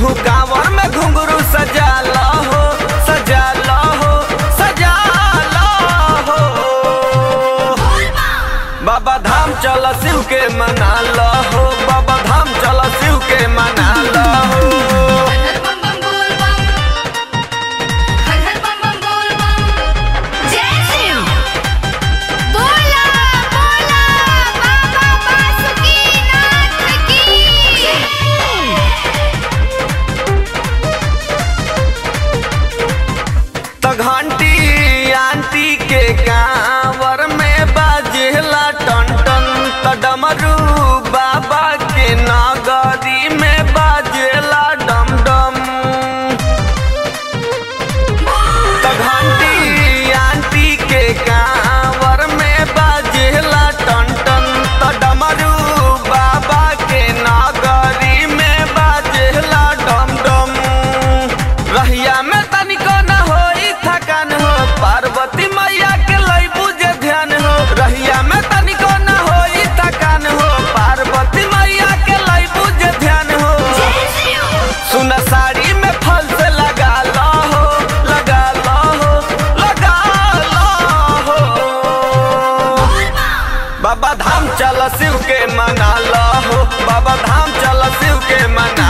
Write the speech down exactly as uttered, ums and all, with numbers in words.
कांवर में घुंघरू सजा लो हो, सजा लो हो, सजा लो हो। बाबा धाम चल शिव के मना लो हो, बाबा धाम चल शिव के मना लो हो। घंटी आंटी के कांवर में बाजेला टन टन, त डमरू बाबा के नगरी में बाजेला डम डम। त घंटी आंटी के कांवर में बाजेला टन टन, त डमरू बाबा के नगरी में बाजेला डम डम। रहिया में तनिको न होई थकान हो, पार्वती मैया के लई बुझे ध्यान हो। रहिया में तनिको न होई थकान हो, पार्वती मैया के लई बुझे ध्यान हो। सुना साड़ी में फल से लगा लो हो, लगा लो हो, लगा लो हो। बाबा धाम चल शिव के मना लो हो, बाबा धाम चल शिव के मना